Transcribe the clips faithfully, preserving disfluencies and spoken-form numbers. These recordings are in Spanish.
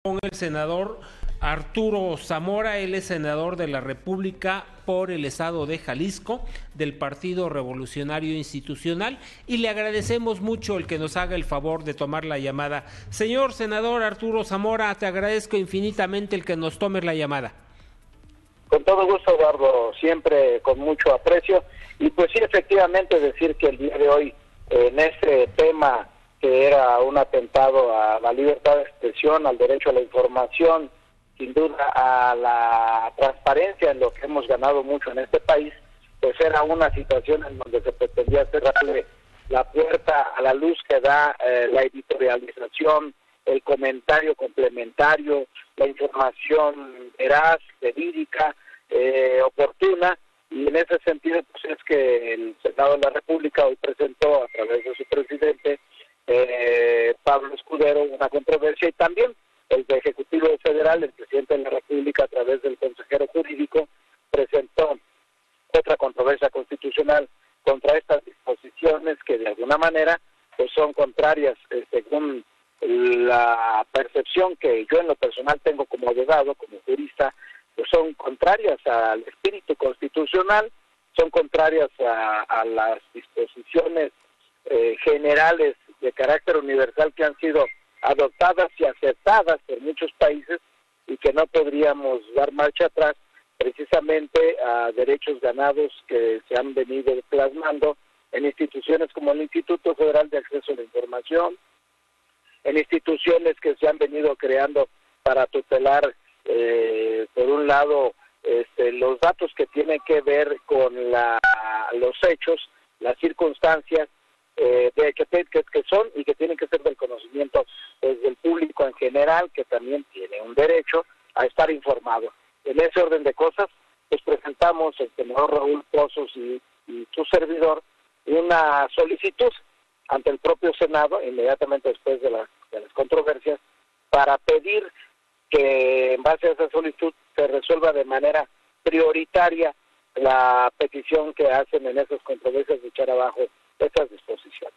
Con el senador Arturo Zamora, él es senador de la República por el estado de Jalisco, del Partido Revolucionario Institucional, y le agradecemos mucho el que nos haga el favor de tomar la llamada. Señor senador Arturo Zamora, te agradezco infinitamente el que nos tome la llamada. Con todo gusto, Eduardo, siempre con mucho aprecio, y pues sí, efectivamente decir que el día de hoy, en este tema que era un atentado a la libertad de expresión, al derecho a la información, sin duda a la transparencia, en lo que hemos ganado mucho en este país, pues era una situación en donde se pretendía cerrarle la puerta a la luz que da eh, la editorialización, el comentario complementario, la información veraz, verídica, eh, oportuna, y en ese sentido pues es que el Senado de la República hoy presentó a través de su presidente eh, Pablo Escudero una controversia, y también el Ejecutivo Federal, el presidente de la República a través del consejero jurídico presentó otra controversia constitucional contra estas disposiciones que de alguna manera pues son contrarias eh, según la percepción que yo en lo personal tengo como abogado, como jurista, pues son contrarias al espíritu constitucional, son contrarias a, a las disposiciones eh, generales de carácter universal que han sido adoptadas y aceptadas por muchos países, y que no podríamos dar marcha atrás precisamente a derechos ganados que se han venido plasmando en instituciones como el Instituto Federal de Acceso a la Información, en instituciones que se han venido creando para tutelar, eh, por un lado, este, los datos que tienen que ver con la, los hechos, las circunstancias, eh, de, que, que, que son y que tienen que ser del conocimiento pues, del público en general, que también tiene un derecho a estar informado. En ese orden de cosas, pues presentamos el senador Raúl Pozos y, y tu servidor una solicitud ante el propio Senado, inmediatamente después de, la, de las controversias, para pedir que en base a esa solicitud se resuelva de manera prioritaria la petición que hacen en esas controversias de echar abajo estas disposiciones.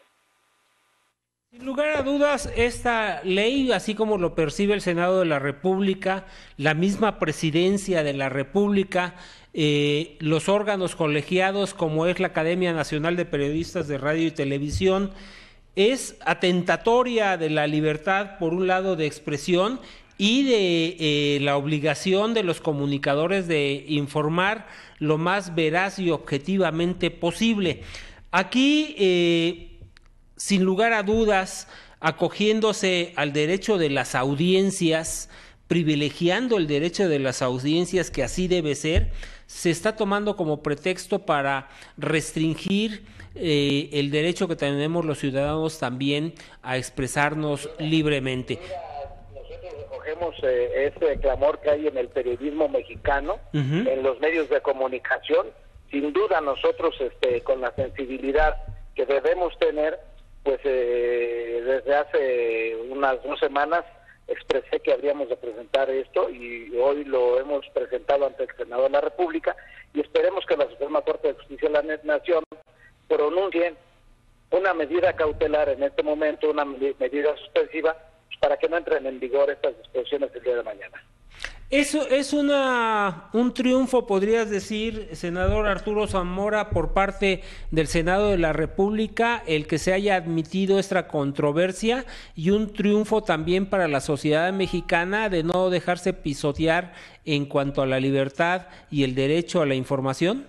Sin lugar a dudas, esta ley, así como lo percibe el Senado de la República, la misma Presidencia de la República, eh, los órganos colegiados como es la Academia Nacional de Periodistas de Radio y Televisión, es atentatoria de la libertad, por un lado, de expresión, y de eh, la obligación de los comunicadores de informar lo más veraz y objetivamente posible. Aquí, eh, sin lugar a dudas, acogiéndose al derecho de las audiencias, privilegiando el derecho de las audiencias, que así debe ser, se está tomando como pretexto para restringir eh, el derecho que tenemos los ciudadanos también a expresarnos libremente. Recogemos eh, ese clamor que hay en el periodismo mexicano, uh-huh. en los medios de comunicación. Sin duda nosotros, este, con la sensibilidad que debemos tener, pues eh, desde hace unas dos semanas expresé que habríamos de presentar esto, y hoy lo hemos presentado ante el Senado de la República, y esperemos que la Suprema Corte de Justicia de la Nación pronuncie una medida cautelar en este momento, una medida suspensiva, para que no entren en vigor estas disposiciones el día de mañana. Eso es una un triunfo, podrías decir, senador Arturo Zamora, por parte del Senado de la República, el que se haya admitido esta controversia, y un triunfo también para la sociedad mexicana de no dejarse pisotear en cuanto a la libertad y el derecho a la información.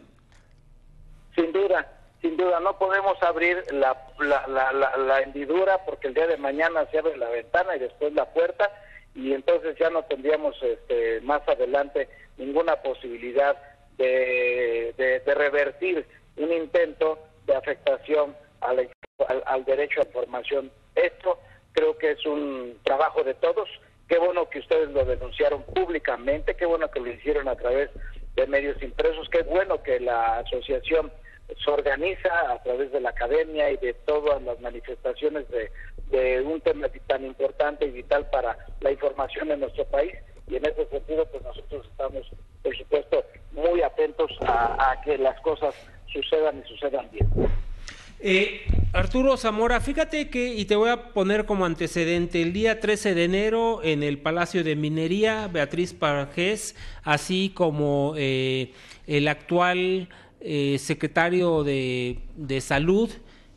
Sin duda, sin duda, no podemos abrir la, la, la, la, la hendidura, porque el día de mañana se abre la ventana y después la puerta, y entonces ya no tendríamos este, más adelante ninguna posibilidad de, de, de revertir un intento de afectación a la, al, al derecho a información. Esto creo que es un trabajo de todos. Qué bueno que ustedes lo denunciaron públicamente, qué bueno que lo hicieron a través de medios impresos, qué bueno que la asociación se organiza a través de la academia y de todas las manifestaciones de, de un tema tan importante y vital para la información en nuestro país, y en ese sentido pues nosotros estamos, por supuesto, muy atentos a, a que las cosas sucedan y sucedan bien. Eh, Arturo Zamora, fíjate que, y te voy a poner como antecedente, el día trece de enero en el Palacio de Minería, Beatriz Pajés, así como eh, el actual eh, secretario de, de Salud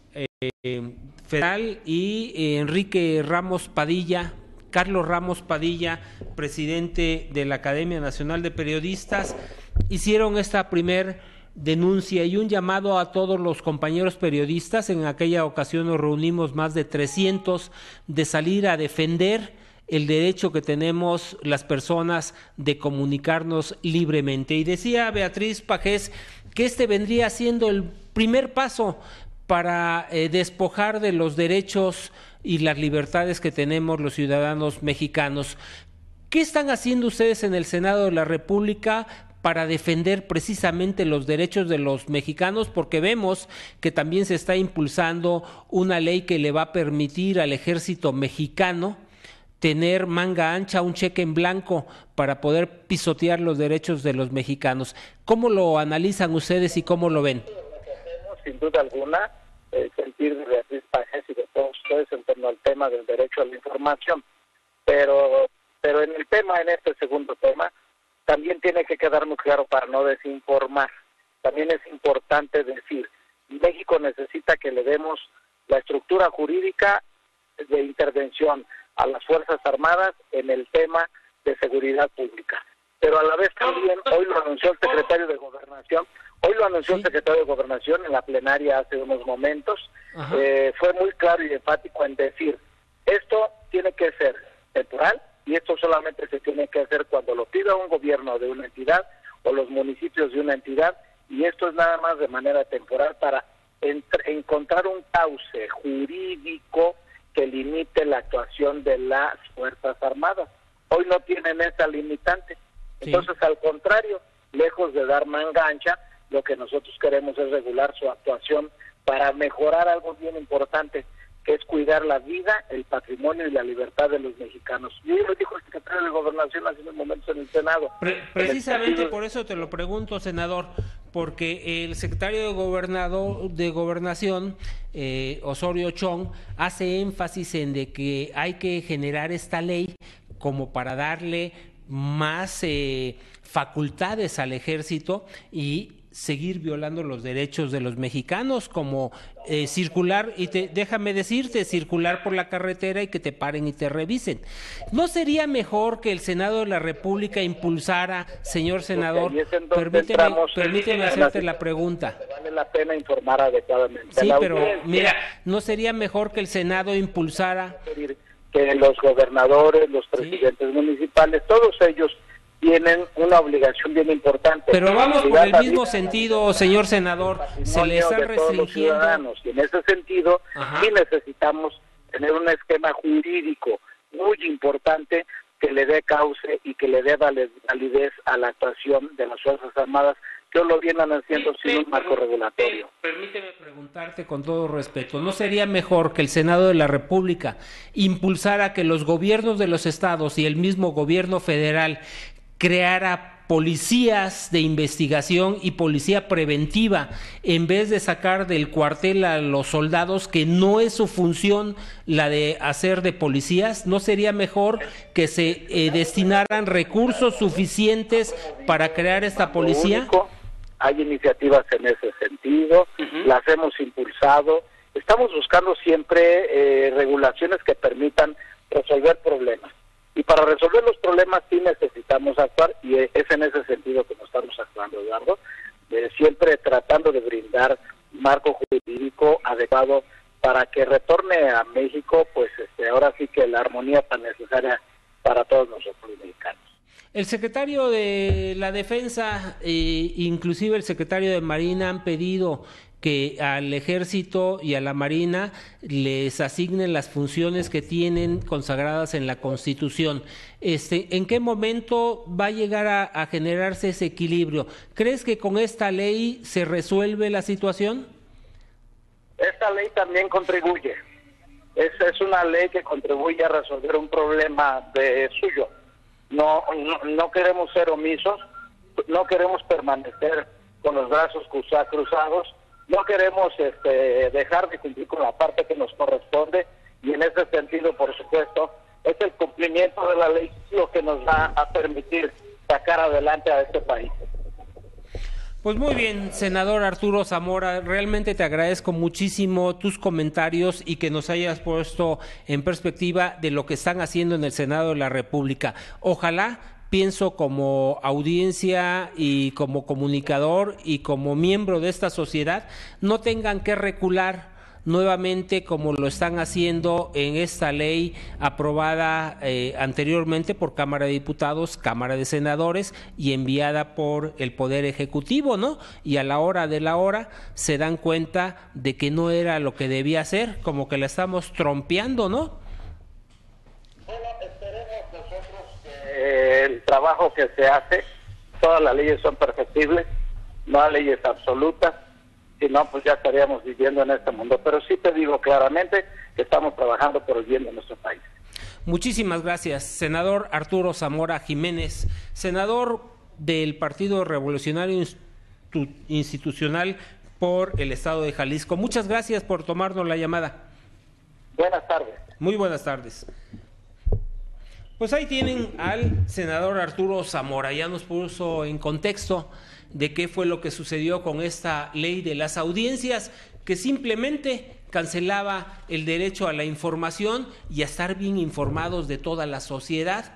eh, Federal y eh, Enrique Ramos Padilla, Carlos Ramos Padilla, presidente de la Academia Nacional de Periodistas, hicieron esta primer denuncia y un llamado a todos los compañeros periodistas. En aquella ocasión nos reunimos más de trescientos, de salir a defender el derecho que tenemos las personas de comunicarnos libremente. Y decía Beatriz Pajés que este vendría siendo el primer paso para eh, despojar de los derechos y las libertades que tenemos los ciudadanos mexicanos. ¿Qué están haciendo ustedes en el Senado de la República para defender precisamente los derechos de los mexicanos? Porque vemos que también se está impulsando una ley que le va a permitir al ejército mexicano tener manga ancha, un cheque en blanco para poder pisotear los derechos de los mexicanos. ¿Cómo lo analizan ustedes y cómo lo ven? Sin duda alguna, el sentir de Beatriz Pajés y de todos ustedes en torno al tema del derecho a la información. Pero, pero en el tema, en este segundo tema, también tiene que quedar muy claro para no desinformar. También es importante decir, México necesita que le demos la estructura jurídica de intervención a las Fuerzas Armadas en el tema de seguridad pública. Pero a la vez también, hoy lo anunció el secretario de Gobernación, hoy lo anunció sí. el secretario de Gobernación en la plenaria hace unos momentos, eh, fue muy claro y enfático en decir, esto tiene que ser temporal, y esto solamente se tiene que hacer cuando lo pida un gobierno de una entidad o los municipios de una entidad, y esto es nada más de manera temporal para encontrar un cauce jurídico que limite la actuación de las Fuerzas Armadas. Hoy no tienen esa limitante. Entonces, sí. al contrario, lejos de dar manga ancha, lo que nosotros queremos es regular su actuación para mejorar algo bien importante, que es cuidar la vida, el patrimonio y la libertad de los mexicanos. Y lo dijo el secretario de Gobernación hace unos momentos en el Senado. Pre precisamente por eso te lo pregunto, senador, porque el secretario de, gobernador, de Gobernación, eh, Osorio Chong, hace énfasis en de que hay que generar esta ley como para darle más eh, facultades al ejército y seguir violando los derechos de los mexicanos, como eh, circular, y te, déjame decirte, circular por la carretera y que te paren y te revisen. ¿No sería mejor que el Senado de la República impulsara, señor senador, permíteme, permíteme hacerte la pregunta? Vale la pena informar adecuadamente. Sí, pero mira, ¿no sería mejor que el Senado impulsara? Que los gobernadores, los presidentes ¿Sí? municipales, todos ellos tienen una obligación bien importante. Pero vamos por el mismo sentido, señor senador, se les está restringiendo. Y en ese sentido, Ajá. sí necesitamos tener un esquema jurídico muy importante que le dé cauce y que le dé validez a la actuación de las Fuerzas Armadas, que lo vienen haciendo sin un marco regulatorio. Permíteme preguntarte con todo respeto, ¿no sería mejor que el Senado de la República impulsara que los gobiernos de los estados y el mismo gobierno federal creara policías de investigación y policía preventiva en vez de sacar del cuartel a los soldados, que no es su función la de hacer de policías? ¿No sería mejor que se eh, destinaran recursos suficientes para crear esta policía? Hay iniciativas en ese sentido, uh-huh. las hemos impulsado, estamos buscando siempre eh, regulaciones que permitan resolver problemas. Y para resolver los problemas sí necesitamos actuar, y es en ese sentido que nos estamos actuando, Eduardo, eh, siempre tratando de brindar marco jurídico adecuado para que retorne a México, pues este, ahora sí que la armonía tan necesaria para todos nosotros los mexicanos. El secretario de la Defensa, eh, inclusive el secretario de Marina, han pedido que al Ejército y a la Marina les asignen las funciones que tienen consagradas en la Constitución. Este, ¿en qué momento va a llegar a, a generarse ese equilibrio? ¿Crees que con esta ley se resuelve la situación? Esta ley también contribuye. Es, es una ley que contribuye a resolver un problema de suyo. No, no, no queremos ser omisos, no queremos permanecer con los brazos cruzados, no queremos este, dejar de cumplir con la parte que nos corresponde, y en ese sentido, por supuesto, es el cumplimiento de la ley lo que nos va a permitir sacar adelante a este país. Pues muy bien, senador Arturo Zamora, realmente te agradezco muchísimo tus comentarios y que nos hayas puesto en perspectiva de lo que están haciendo en el Senado de la República. Ojalá, pienso como audiencia y como comunicador y como miembro de esta sociedad, no tengan que recular nuevamente como lo están haciendo en esta ley aprobada eh, anteriormente por Cámara de Diputados, Cámara de Senadores y enviada por el Poder Ejecutivo, ¿no? Y a la hora de la hora se dan cuenta de que no era lo que debía ser, como que la estamos trompeando, ¿no? Bueno, esperemos nosotros que el trabajo que se hace, todas las leyes son perfectibles, no hay leyes absolutas. Si no, pues ya estaríamos viviendo en este mundo. Pero sí te digo claramente que estamos trabajando por el bien de nuestro país. Muchísimas gracias, senador Arturo Zamora Jiménez, senador del Partido Revolucionario Institucional por el Estado de Jalisco. Muchas gracias por tomarnos la llamada. Buenas tardes. Muy buenas tardes. Pues ahí tienen al senador Arturo Zamora, ya nos puso en contexto de qué fue lo que sucedió con esta ley de las audiencias, que simplemente cancelaba el derecho a la información y a estar bien informados de toda la sociedad.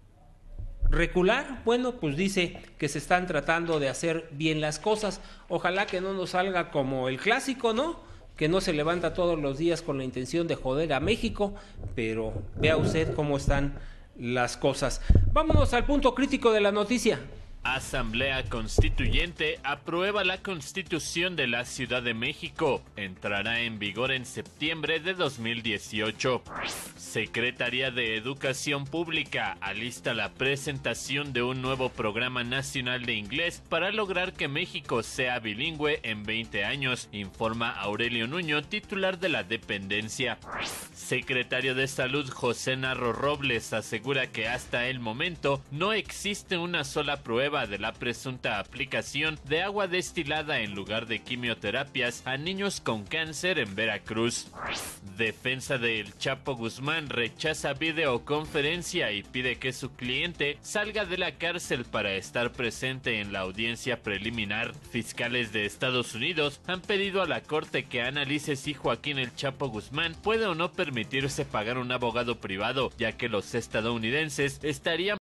Recular, bueno, pues dice que se están tratando de hacer bien las cosas. Ojalá que no nos salga como el clásico, ¿no? Que no se levanta todos los días con la intención de joder a México, pero vea usted cómo están las cosas. Vámonos al punto crítico de la noticia. Asamblea Constituyente aprueba la Constitución de la Ciudad de México. Entrará en vigor en septiembre de dos mil dieciocho. Secretaría de Educación Pública alista la presentación de un nuevo programa nacional de inglés para lograr que México sea bilingüe en veinte años, informa Aurelio Nuño, titular de la dependencia. Secretario de Salud José Narro Robles asegura que hasta el momento no existe una sola prueba de la presunta aplicación de agua destilada en lugar de quimioterapias a niños con cáncer en Veracruz. Defensa de El Chapo Guzmán rechaza videoconferencia y pide que su cliente salga de la cárcel para estar presente en la audiencia preliminar. Fiscales de Estados Unidos han pedido a la Corte que analice si Joaquín El Chapo Guzmán puede o no permitirse pagar un abogado privado, ya que los estadounidenses estarían